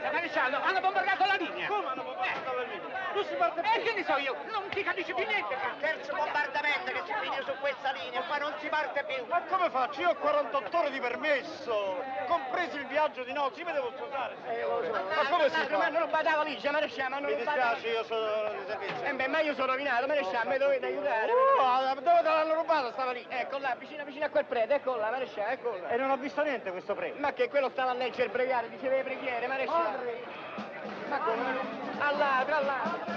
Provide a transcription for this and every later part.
Aspetta, maresciallo, hanno bombardato la linea. Come hanno bombardato la linea? Non si parte più. Che ne so io, non ti capisci più niente. Terzo bombardamento che si finisce su questa linea, qua non si parte più. Ma come faccio? Io ho 48 ore di permesso, compresi il viaggio di nozze, io mi devo sposare. Ma come si fa? Ma non badavo lì, maresciallo, non Mi dispiace, io sono di servizio. beh, ma io sono rovinato, maresciallo, mi dovete aiutare. Dove te l'hanno rubato stava lì? Ecco là, vicino a quel prete, ecco là, maresciallo, ecco là. E non ho visto niente questo prete. Ma che quello stava a leggere il breviario, diceva le preghiere, maresciallo. Ma come? All'altro.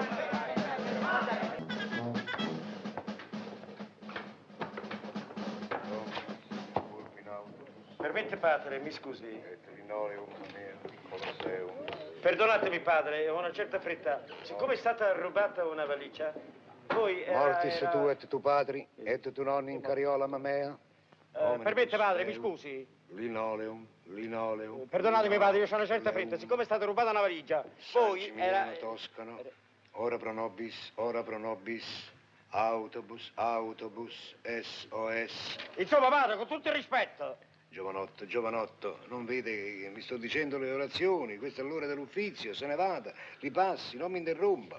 Permette padre, mi scusi. Linoleum, Colosseum. Perdonatemi padre, ho una certa fretta. Siccome è stata rubata una valigia, voi Mortis tu et tu padri, et tu nonni in cariola mea. permette padre, mi scusi. Linoleum. Perdonatemi padre, io ho una certa fretta. Siccome è stata rubata una valigia, voi Toscano. Ora pro nobis. Autobus, SOS. Insomma padre, con tutto il rispetto. Giovanotto, non vede che mi sto dicendo le orazioni, questa è l'ora dell'uffizio, se ne vada, ripassi, non mi interrompa.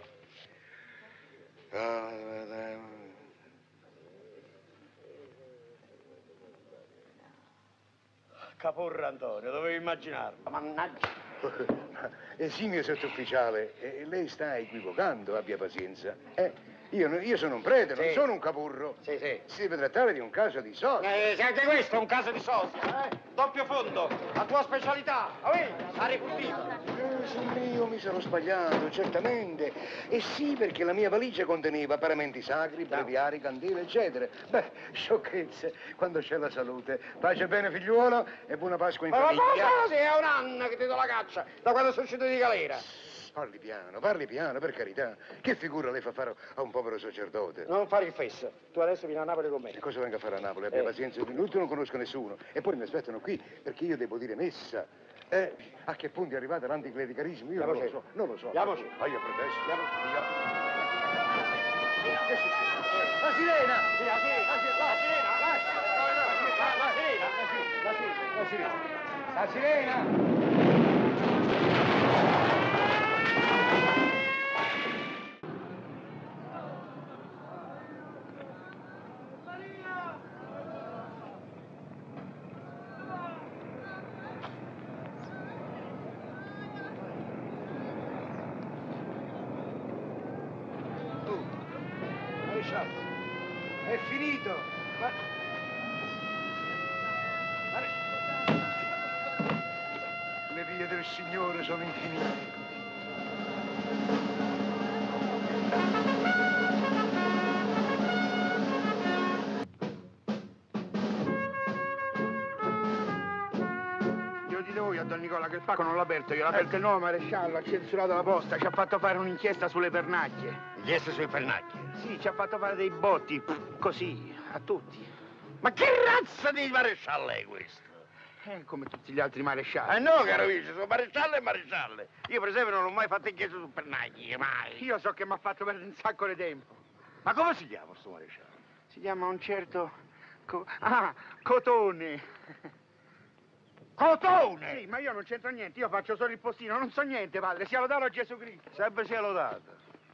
Caporra Antonio, dovevo immaginarlo. Mannaggia. Esimio sottufficiale, lei sta equivocando, abbia pazienza. Io sono un prete, non sono un capurro. Sì. Si deve trattare di un caso di sosia. Se anche questo è un caso di sosia, Doppio fondo, la tua specialità. La ricurtiva. Gesù mio, mi sono sbagliato, certamente. E sì, perché la mia valigia conteneva paramenti sacri, breviari, candele, eccetera. Beh, sciocchezze, quando c'è la salute. Pace bene, figliuolo, e buona Pasqua in famiglia. Ma sì, è un anno che ti do la caccia, da quando sono uscito di galera. Parli piano, per carità. Che figura lei fa fare a un povero sacerdote? Non fare il fesso. Tu adesso vieni a Napoli con me. E cosa venga a fare a Napoli? Abbia pazienza, innanzitutto non conosco nessuno. E poi mi aspettano qui, perché io devo dire messa. A che punto è arrivato l'anticlericalismo? Io non lo so. Andiamoci. Ma io protesto. Che succede? La sirena! La sirena! È finito! Le vie del Signore sono infinite. Io dite voi a Don Nicola che il pacco non l'ha aperto, io l'ho aperto il nuovo maresciallo, ha censurato la posta, ci ha fatto fare un'inchiesta sulle pernacchie. Inchiesta sui pernacchi. Sì, ci ha fatto fare dei botti, così, a tutti. Ma che razza di maresciallo è questo? Come tutti gli altri marescialli. No, caro vice, sono maresciallo e marescialle. Io, per esempio, non ho mai fatto inchiesta su pernacchi, mai. Io so che mi ha fatto perdere un sacco di tempo. Ma come si chiama sto maresciallo? Si chiama un certo... Cotone. Cotone! Sì, ma io non c'entro niente, io faccio solo il postino, non so niente, padre, sia lodato a Gesù Cristo. Sempre sia lodato.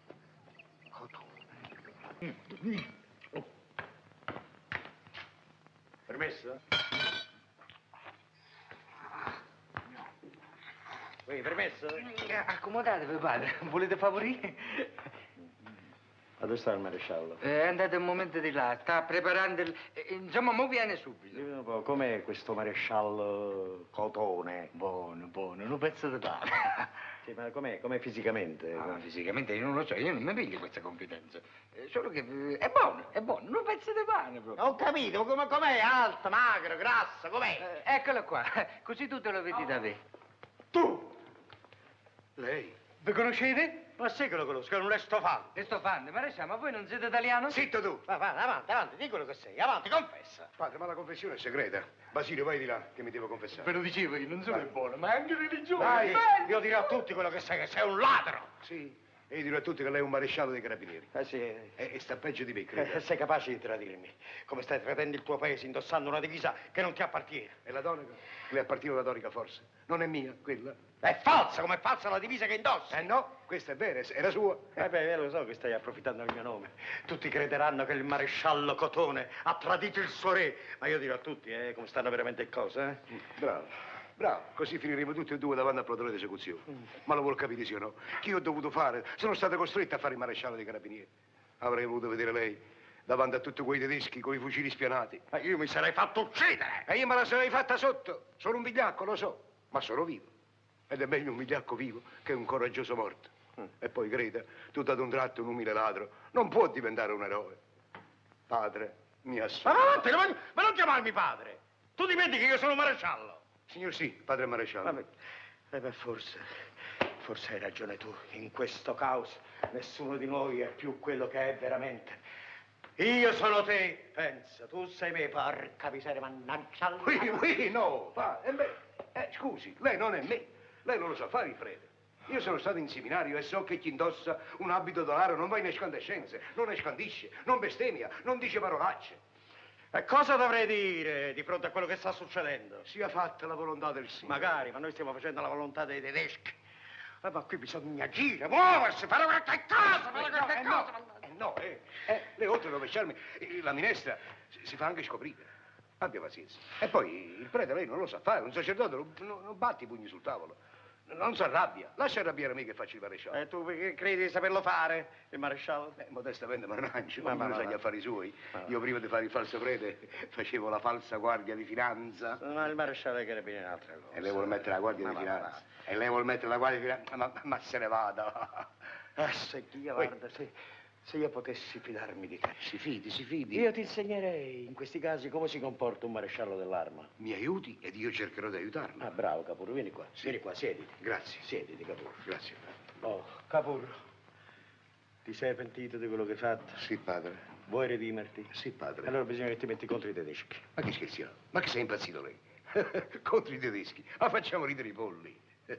Permesso? Permesso? Accomodatevi, padre. Volete favorire? Ma dove sta il maresciallo? Andate un momento di là, sta preparando il... insomma, mo viene subito. Dimmi un po', com'è questo maresciallo Cotone? Buono, un pezzo di pane. Sì, ma com'è fisicamente? Fisicamente io non lo so, io non mi piglio questa confidenza. Solo che è buono, un pezzo di pane proprio. Ho capito, com'è? Alto, magro, grasso, com'è? Eccolo qua, così tu te lo vedi da me. Tu! Lei? Vi conoscete? Ma sì che lo conosco, è un Restofano. Restofano, ma voi non siete italiano? Zitto tu! Va, avanti, di quello che sei, avanti, confessa. Padre, ma la confessione è segreta. Basilio, vai di là, che mi devo confessare. Ve lo dicevo io, non solo è buono, ma è anche religioso. Dai, io dirò a tutti quello che sei un ladro. Sì, E io dirò a tutti che lei è un maresciallo dei carabinieri. Sì. E sta peggio di me, credo. Sei capace di tradirmi. Come stai tradendo il tuo paese indossando una divisa che non ti appartiene. E la tonica? Le appartiene la tonica, forse. Non è mia, quella. È falsa, come è falsa la divisa che indossi. No, questa è vera, era sua. Lo so che stai approfittando del mio nome. Tutti crederanno che il maresciallo Cotone ha tradito il suo re. Ma io dirò a tutti, come stanno veramente le cose, Bravo. Bravo, così finiremo tutti e due davanti al plotone d'esecuzione. Ma lo vuol capire, sì o no? Che io ho dovuto fare? Sono stato costretto a fare il maresciallo dei carabinieri. Avrei voluto vedere lei davanti a tutti quei tedeschi con i fucili spianati. Ma io mi sarei fatto uccidere! E io me la sarei fatta sotto. Sono un vigliacco, lo so, ma sono vivo. Ed è meglio un vigliacco vivo che un coraggioso morto. E poi, creda, tutto ad un tratto un umile ladro non può diventare un eroe. Padre, mi associa. Ma non chiamarmi padre! Tu dimentichi che io sono un maresciallo! Signor sì, padre maresciallo. Forse hai ragione tu. In questo caos nessuno di noi è più quello che è veramente. Io sono te, pensa, tu sei me, porca miseria, mannaggia. No, scusi, lei non è me. Lei non lo sa fare il prete. Io sono stato in seminario e so che chi indossa un abito d'olare non va in escandescenze, non escandisce, non bestemmia, non dice parolacce. E cosa dovrei dire di fronte a quello che sta succedendo? Sia fatta la volontà del Signore. Magari, ma noi stiamo facendo la volontà dei tedeschi. Ma qui bisogna agire, muoversi, fare qualche cosa, Le oltre a rovesciarmi, la minestra si fa anche scoprire. Abbia pazienza. E poi il prete lei non lo sa fare, un sacerdote non batte i pugni sul tavolo. Non si arrabbia. Lascia arrabbiare me che faccio il maresciallo. E tu credi di saperlo fare, il maresciallo? Modestamente mannaggia, ognuno sa gli affari suoi. Io prima di fare il falso prete facevo la falsa guardia di finanza. Ma il maresciallo dei carabinieri è un'altra cosa. E lei vuole mettere la guardia di finanza. E lei vuole mettere la guardia di finanza. Ma se ne vada. Guarda, se io potessi fidarmi di te. Si fidi. Io ti insegnerei in questi casi come si comporta un maresciallo dell'arma. Mi aiuti ed io cercherò di aiutarlo. Ah, bravo, Capurro, vieni qua. Vieni qua, siediti. Grazie. Siediti, Capurro. Grazie. Oh, Capurro, ti sei pentito di quello che hai fatto? Sì, padre. Vuoi redimerti? Sì, padre. Allora bisogna che ti metti contro i tedeschi. Ma che scherziamo? Ma che sei impazzito lei? Contro i tedeschi? Ma facciamo ridere i polli.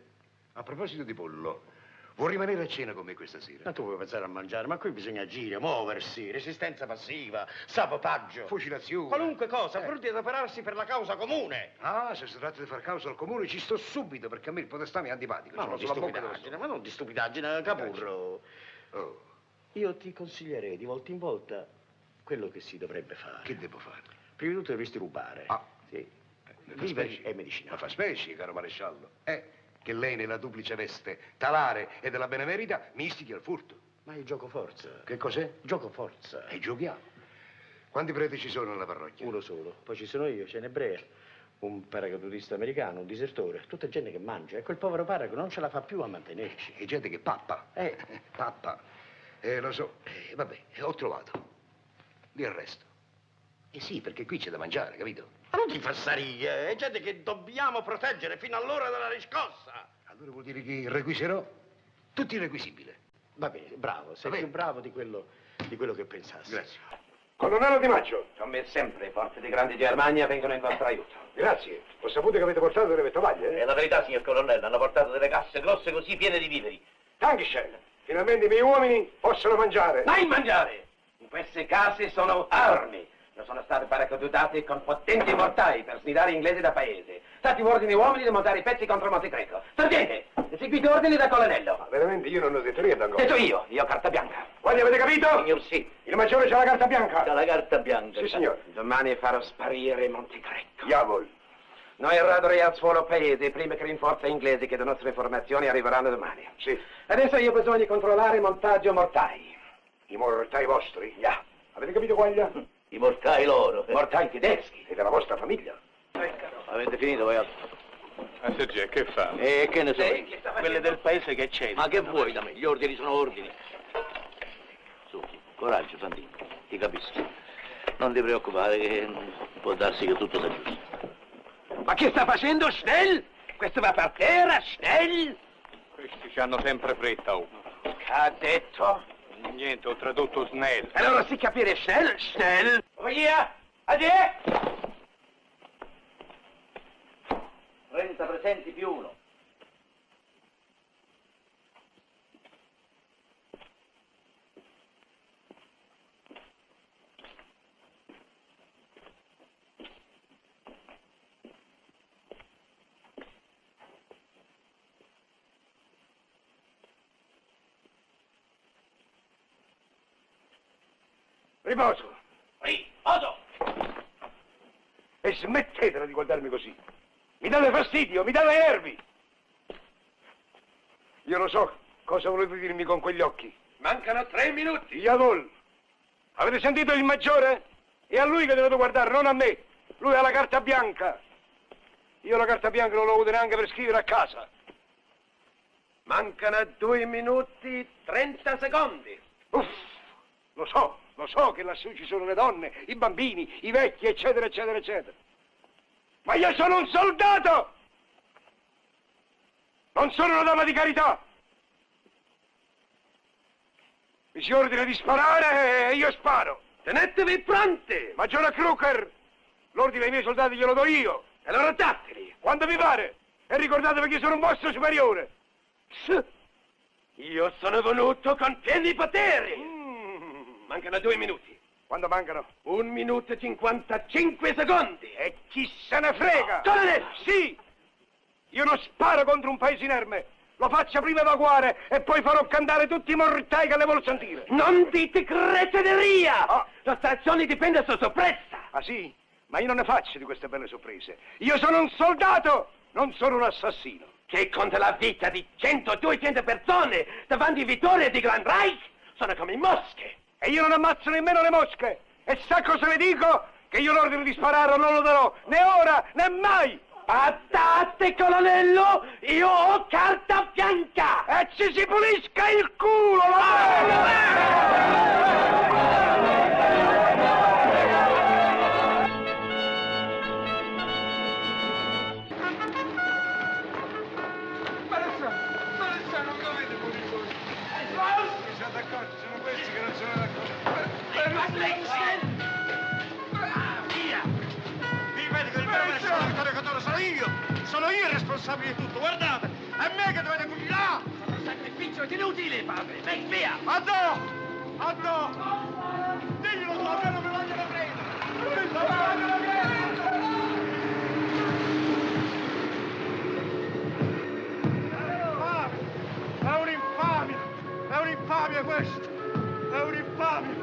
A proposito di pollo, vuoi rimanere a cena con me questa sera? Ma tu vuoi pensare a mangiare, ma qui bisogna agire, muoversi, resistenza passiva, sabotaggio. Fucilazione. Qualunque cosa, pur di adoperarsi per la causa comune. Ah, se si tratta di far causa al comune ci sto subito, perché a me il podestà mi è antipatico. Ma non di stupidaggine, Capurro. Oh. Io ti consiglierei di volta in volta quello che si dovrebbe fare. Che devo fare? Prima di tutto dovresti rubare. Ah. Sì. Fa Viveri specie. e medicina. Ma fa specie, caro maresciallo. Che lei nella duplice veste talare e della benemerita mi istichi al furto. Ma è gioco forza. Che cos'è? Gioco forza. E giochiamo. Quanti preti ci sono nella parrocchia? Uno solo. Poi ci sono io, c'è un ebreo, un paracadutista americano, un disertore. Tutta gente che mangia. E quel povero parroco non ce la fa più a mantenerci. E gente che pappa. Pappa. Lo so. Vabbè, ho trovato. Li arresto. Sì, perché qui c'è da mangiare, capito? Ma non ti fassarie, è gente che dobbiamo proteggere fino all'ora della riscossa. Allora vuol dire che requiserò tutti irrequisibili. Va bene, bravo, sei più bravo di quello che pensassi. Grazie. Colonnello Di Maggio. Come sempre, le forze di Grandi Germania vengono in vostro aiuto. Grazie. Ho saputo che avete portato delle vettovaglie, È la verità, signor colonnello, hanno portato delle casse grosse così piene di viveri. Dankeschön. Finalmente i miei uomini possono mangiare. Mai mangiare! In queste case sono armi. Non sono state paracadutate con potenti mortai per snidare inglesi da paese. Dati ordini uomini di montare i pezzi contro Monte Greco. Sergente, eseguite ordini da colonnello. Ma veramente io non ho detto niente ancora. Detto io ho carta bianca. Quali avete capito? Signor sì. Il maggiore c'ha la carta bianca. C'ha la carta bianca. Sì, signore. Domani farò sparire Monte Greco. Diavolo. Noi radori al suolo paese, prima che rinforze inglesi che le nostre informazioni arriveranno domani. Sì. Adesso io ho bisogno di controllare il montaggio mortai. I mortai vostri? Yeah. Avete capito quali? I mortai loro. Mortai tedeschi. E della vostra famiglia. Avete finito voi altri? Sergio, che fa? E che ne so? Quelle del paese che c'è. Ma che vuoi da me? Gli ordini sono ordini. Su, coraggio, Santino. Ti capisco. Non ti preoccupare che può darsi che tutto sia giusto. Ma che sta facendo? Schnell? Questo va per terra? Schnell? Questi ci hanno sempre fretta, oh. Che ha detto? Niente, ho tradotto snell. Allora si capire Schnell? Schnell? Via! Adè! 30 presenti più uno. Riposo. Riposo! E smettetela di guardarmi così. Mi date fastidio, mi date i nervi. Io lo so cosa volete dirmi con quegli occhi. Mancano 3 minuti. Iadol, avete sentito il maggiore? È a lui che dovete guardare, non a me. Lui ha la carta bianca. Io la carta bianca non l'ho avuta neanche per scrivere a casa. Mancano 2 minuti 30 secondi. Uff, lo so che lassù ci sono le donne, i bambini, i vecchi, eccetera, eccetera, eccetera. Ma io sono un soldato! Non sono una dama di carità! Mi si ordina di sparare e io sparo. Tenetevi pronti. Maggiore Crooker, l'ordine ai miei soldati glielo do io. E allora dateli. Quando vi pare. E ricordatevi che sono un vostro superiore. Io sono venuto con pieni poteri. Mancano 2 minuti. Quando mancano? 1 minuto e 55 secondi. E chi se ne frega? Colonnello! Sì! Io non sparo contro un paese inerme. Lo faccio prima evacuare e poi farò cantare tutti i mortai che le vuol sentire. Non dite cretineria! Ah. La stazione dipende da sorpresa. Ah sì? Ma io non ne faccio di queste belle sorprese. Io sono un soldato, non sono un assassino. Che conta la vita di 100-200 persone davanti a vittorie di Grand Reich sono come mosche. E io non ammazzo nemmeno le mosche. E sa cosa le dico? Che io l'ordine di sparare non lo darò, né ora, né mai. Patate, colonnello, io ho carta bianca. E ci si pulisca il culo! Maresciallo, non dovete morire voi. Mi siete accorti, sono questi che non sono d'accordo. Via! Vi vedi che il vero maresciallo Vittorio Catoro sono io! Sono io il responsabile di tutto, guardate! È me che dovete cucciare! Un sacrificio inutile, padre. Vai via! Addo! Addo! Diglielo tu, almeno mi vogliono prendere! Mi vogliono prendere! È un'infamia! È un'infamia questo! È un'infamia!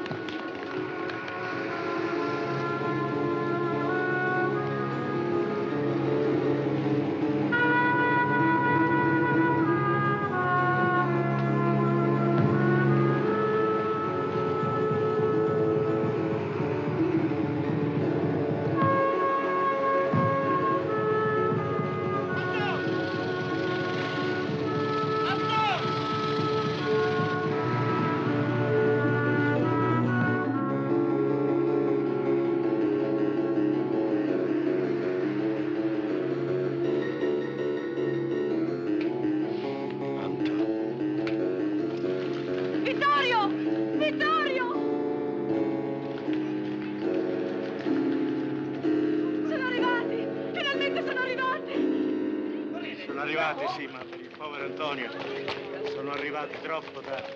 Vittorio! Vittorio! Sono arrivati! Finalmente sono arrivati! Sono arrivati, sì, ma per il povero Antonio sono arrivati troppo tardi.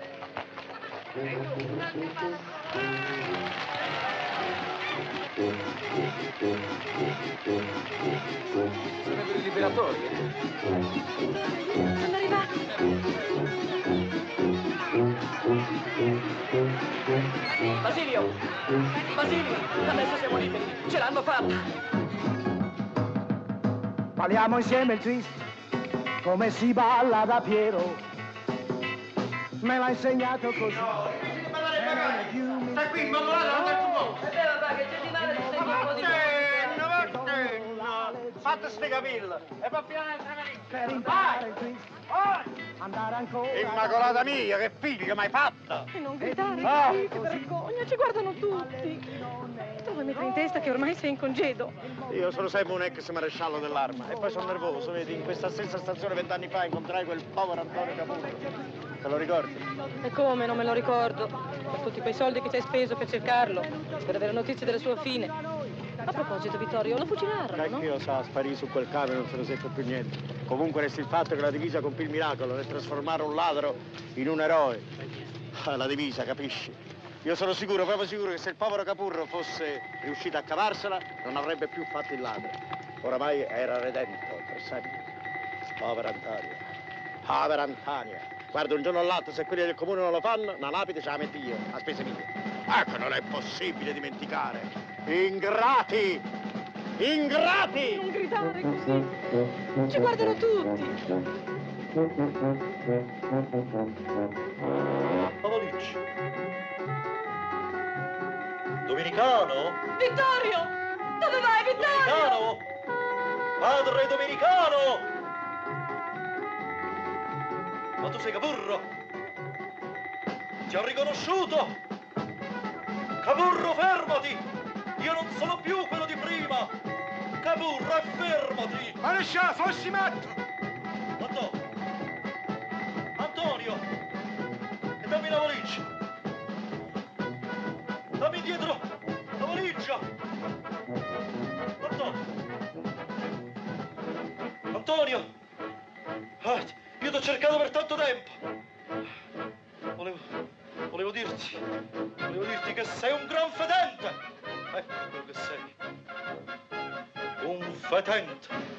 Sono per i liberatori. Sono arrivati! Basilio! Basilio! Adesso siamo liberi! Ce l'hanno fatta! Balliamo insieme il twist, come si balla da Piero. Me l'ha insegnato così. Stai qui, immamolato, non dai tu! È vero, papà, che c'è di male di Fate ste capille! E poi Per imparare il twist, andare ancora. Immacolata mia, che figlio m'hai fatta! E non gridare, Ah. così, che vergogna, ci guardano tutti. Tu vuoi mettere in testa che ormai sei in congedo? Io sono sempre un ex maresciallo dell'arma e poi sono nervoso, vedi, in questa stessa stazione 20 anni fa incontrai quel povero Antonio Capurro. Te lo ricordi? E come, non me lo ricordo. Per tutti quei soldi che ci hai speso per cercarlo, per avere notizie della sua fine. A proposito, Vittorio, lo fucilarono, no? Che io sa, sparì su quel cavo e non se ne seppe più niente. Comunque resta il fatto che la divisa compì il miracolo nel trasformare un ladro in un eroe. La divisa, capisci? Io sono sicuro, proprio sicuro, che se il povero Capurro fosse riuscito a cavarsela, non avrebbe più fatto il ladro. Oramai era redento per sempre. Povera Antonia. Povera Antonia. Guarda, un giorno o l'altro, se quelli del comune non lo fanno, una lapide ce la metto io, a spese mie. Ecco, non è possibile dimenticare. Ingrati! Ingrati! Non gridare così. Ci guardano tutti. Pavolicci. Domenicano? Vittorio! Dove vai, Vittorio? Domenicano! Padre Domenicano! Ma tu sei Capurro? Ti ho riconosciuto! Capurro, fermati! Io non sono più quello di prima! Capurro, fermati! Maresciallo, fossi matto! Antonio! E dammi la valigia! Dammi indietro la valigia! Antonio! Ah, io ti ho cercato per tanto tempo! Volevo dirti che sei un gran fedente! Ecco quello che sei! Un fetente!